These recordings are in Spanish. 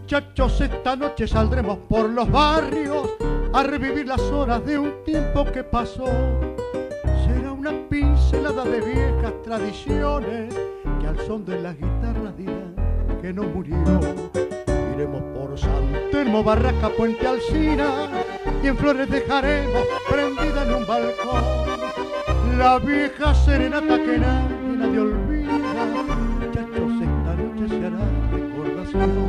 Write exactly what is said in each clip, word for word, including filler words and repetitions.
Muchachos, esta noche saldremos por los barrios a revivir las horas de un tiempo que pasó. Será una pincelada de viejas tradiciones que al son de las guitarras dirán que no murió. Iremos por San Telmo, Barraca, Puente Alsina y en flores dejaremos prendida en un balcón la vieja serenata que nadie, nadie olvida. Muchachos, esta noche se hará recordación.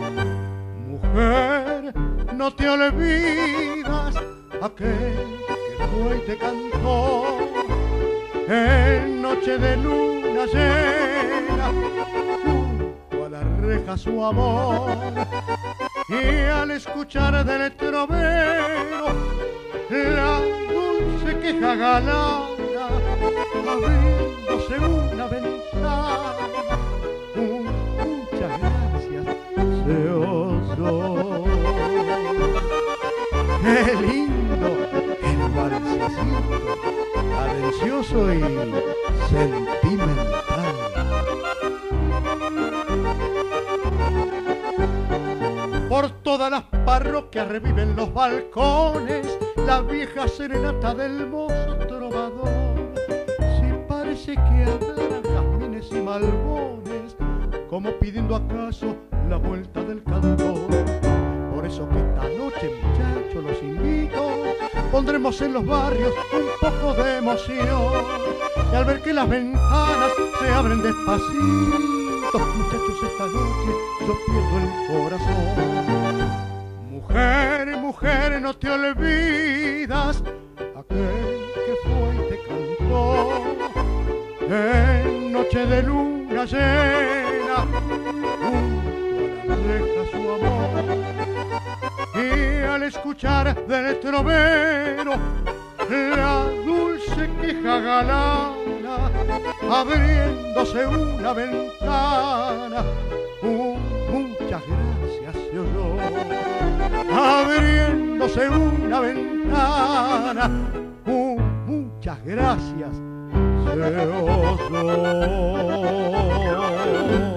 Mujer, no te olvidas aquel que fue y te cantó en noche de luna llena junto a la reja su amor, y al escuchar del trovero la dulce queja galana abriéndose una ventana. Muchas gracias se oyó. Qué lindo el valsecito, cadencioso y sentimental. Por todas las parroquias reviven los balcones la vieja serenata del mozo trovador. Si parece que hablan jazmines y malbones, como pidiendo acaso la vuelta del cantor. Por eso que esta noche, muchachos, los invito, pondremos en los barrios un poco de emoción. Y al ver que las ventanas se abren despacito, muchachos, esta noche yo pierdo el corazón. Mujer, mujer, no te olvidas aquel que fue y te cantó en noche de luna llena junto a la reja su amor, y al escuchar del trovero la dulce queja galana abriéndose una ventana. Uh, muchas gracias se oyó, abriéndose una ventana. Uh, muchas gracias se oyó.